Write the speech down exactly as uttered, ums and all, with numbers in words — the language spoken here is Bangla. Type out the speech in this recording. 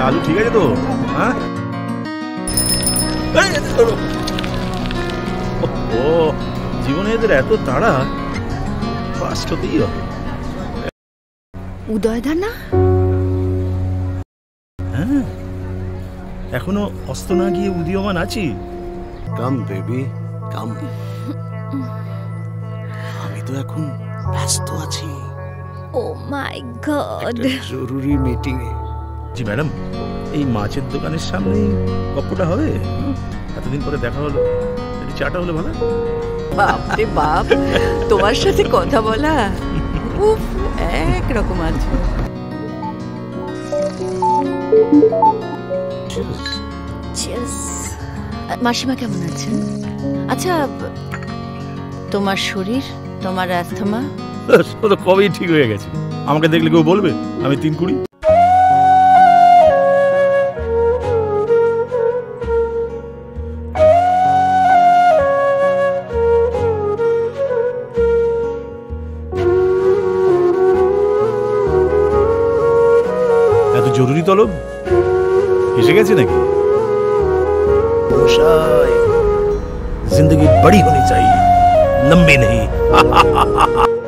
আলু ঠিক আছে তো? হ্যাঁ, ও জীবনে এদের এত তাড়া, ফার্স্ট হতেই হবে। উদয়দা না? হ্যাঁ, এখনো অস্ত না গিয়ে উদীয়মান আছি। Come baby come. আমি তো এখন ব্যস্ত আছি। ও মাই গড, জরুরি মিটিং এ। জি ম্যাডাম, এই মাছের দোকানের সামনে গপ্পটা হবে? এতদিন পরে দেখা হলো, একটু চাটা হলে ভালো। বাপরে বাপ, তোমার সাথে কথা বলা উফ এক রকম আছে। মাসিমা কেমন আছেন? আচ্ছা, তোমার শরীর, তোমার অ্যাস্থমা? তো কবেই ঠিক হয়ে গেছে। আমাকে দেখলে কেউ বলবে আমি তিন কুড়ি? এত জরুরি তলব এসে গেছে নাকি? जिंदगी बड़ी होनी चाहिए, लंबी नहीं।